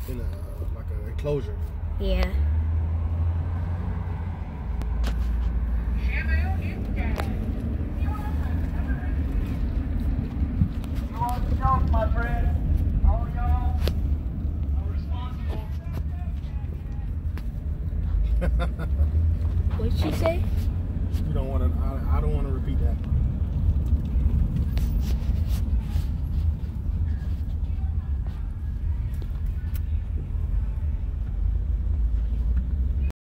in a like an enclosure. Yeah. My friend, all y'all are responsible. What did she say? You don't want to. I don't want to repeat that.